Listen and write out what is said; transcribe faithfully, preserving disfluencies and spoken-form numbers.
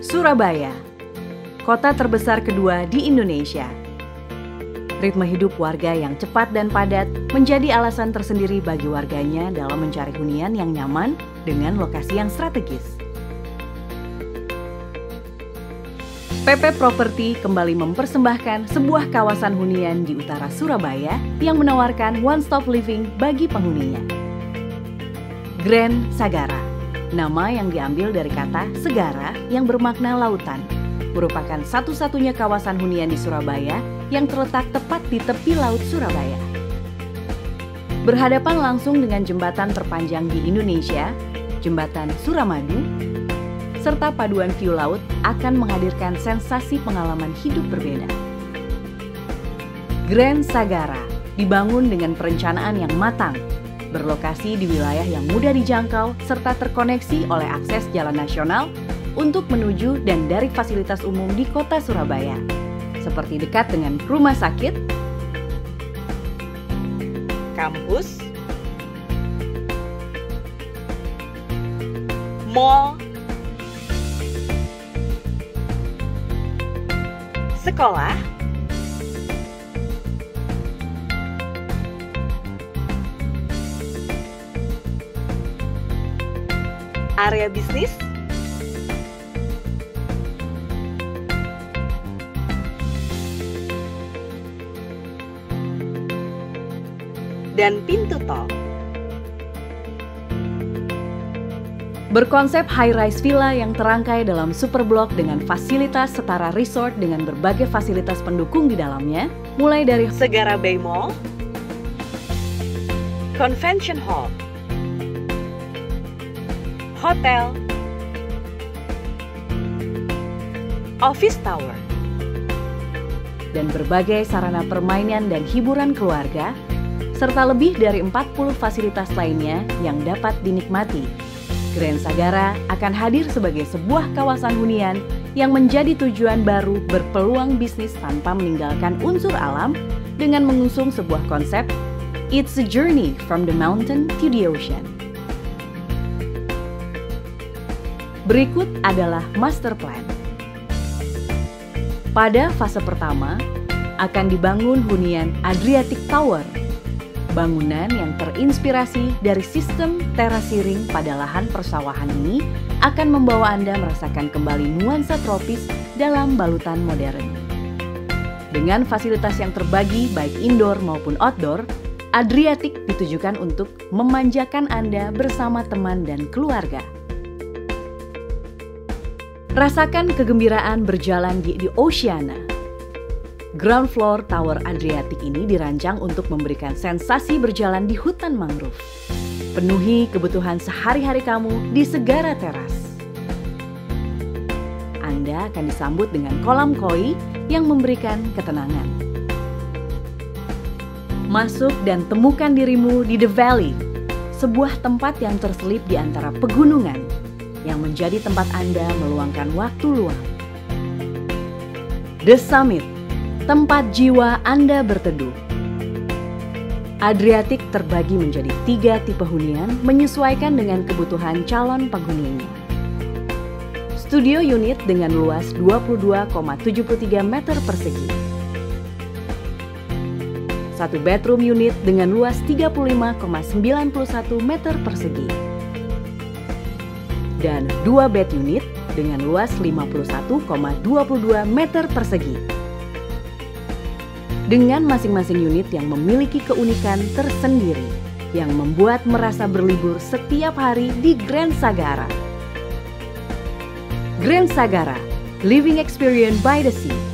Surabaya, kota terbesar kedua di Indonesia. Ritme hidup warga yang cepat dan padat menjadi alasan tersendiri bagi warganya dalam mencari hunian yang nyaman dengan lokasi yang strategis. P P Property kembali mempersembahkan sebuah kawasan hunian di utara Surabaya yang menawarkan one-stop living bagi penghuninya. Grand Sagara, nama yang diambil dari kata segara yang bermakna lautan, merupakan satu-satunya kawasan hunian di Surabaya yang terletak tepat di tepi laut Surabaya. Berhadapan langsung dengan jembatan terpanjang di Indonesia, Jembatan Suramadu, serta paduan view laut akan menghadirkan sensasi pengalaman hidup berbeda. Grand Sagara dibangun dengan perencanaan yang matang, berlokasi di wilayah yang mudah dijangkau serta terkoneksi oleh akses jalan nasional untuk menuju dan dari fasilitas umum di kota Surabaya, seperti dekat dengan rumah sakit, kampus, mall, sekolah, area bisnis, dan pintu tol. Berkonsep high-rise villa yang terangkai dalam super blok dengan fasilitas setara resort dengan berbagai fasilitas pendukung di dalamnya, mulai dari Segara Bay Mall, Convention Hall, hotel, office tower, dan berbagai sarana permainan dan hiburan keluarga, serta lebih dari empat puluh fasilitas lainnya yang dapat dinikmati. Grand Sagara akan hadir sebagai sebuah kawasan hunian yang menjadi tujuan baru berpeluang bisnis tanpa meninggalkan unsur alam dengan mengusung sebuah konsep It's a journey from the mountain to the ocean. Berikut adalah master plan. Pada fase pertama, akan dibangun hunian Adriatic Tower, bangunan yang terinspirasi dari sistem terasiring pada lahan persawahan ini akan membawa Anda merasakan kembali nuansa tropis dalam balutan modern. Dengan fasilitas yang terbagi baik indoor maupun outdoor, Adriatic ditujukan untuk memanjakan Anda bersama teman dan keluarga. Rasakan kegembiraan berjalan di, di Oceana. Ground floor Tower Adriatic ini dirancang untuk memberikan sensasi berjalan di hutan mangrove. Penuhi kebutuhan sehari-hari kamu di Segara Teras. Anda akan disambut dengan kolam koi yang memberikan ketenangan. Masuk dan temukan dirimu di The Valley, sebuah tempat yang terselip di antara pegunungan, yang menjadi tempat Anda meluangkan waktu luang. The Summit, tempat jiwa Anda berteduh. Adriatic terbagi menjadi tiga tipe hunian menyesuaikan dengan kebutuhan calon penghuninya. Studio unit dengan luas dua puluh dua koma tujuh tiga meter persegi. Satu bedroom unit dengan luas tiga puluh lima koma sembilan satu meter persegi. Dan dua bed unit dengan luas lima puluh satu koma dua dua meter persegi. Dengan masing-masing unit yang memiliki keunikan tersendiri yang membuat merasa berlibur setiap hari di Grand Sagara. Grand Sagara, living experience by the sea.